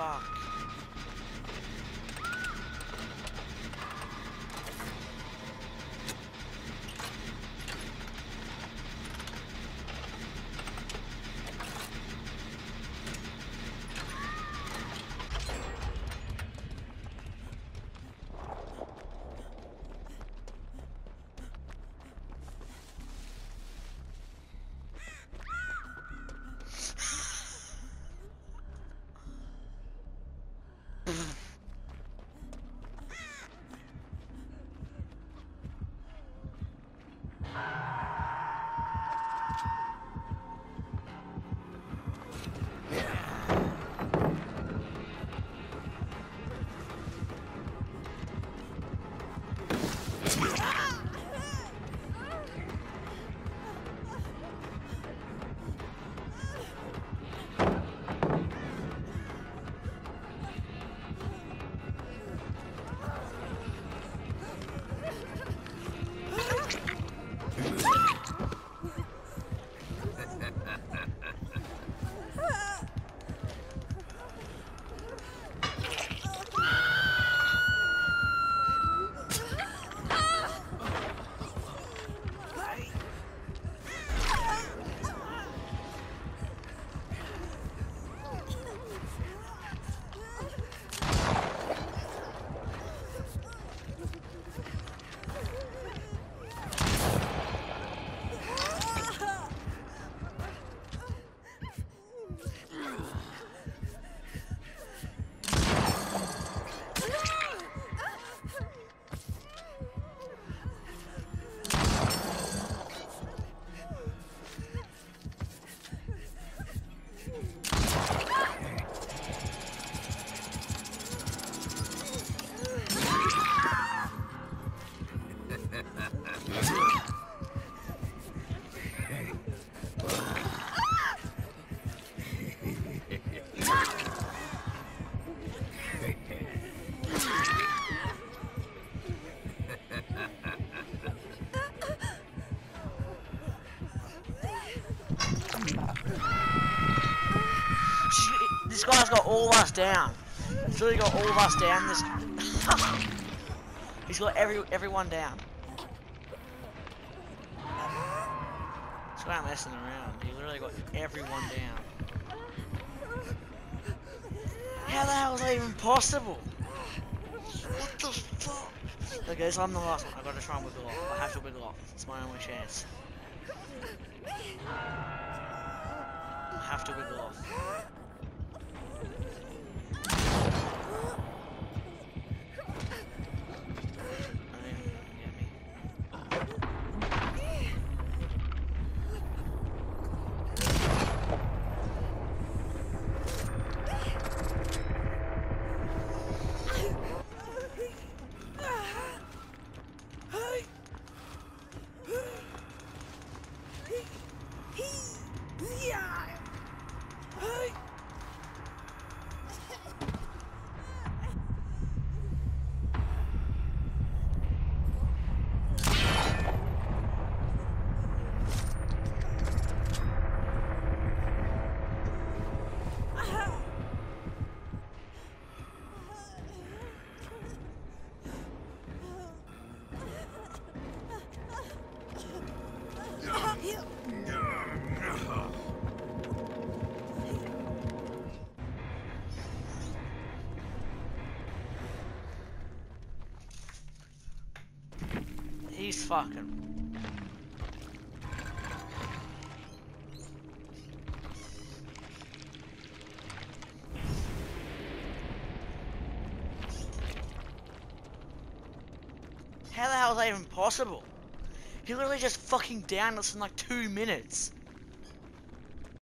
fuck? This guy's got all of us down. He's really got all of us down. This. He's got everyone down. He's not messing around. He literally got everyone down. How the hell is that even possible? What the fuck? Okay, guys, I'm the last one. I gotta try and wiggle off. I have to wiggle off. It's my only chance. I have to wiggle off. He's fucking. How the hell is that even possible? He literally just fucking downed us in like 2 minutes.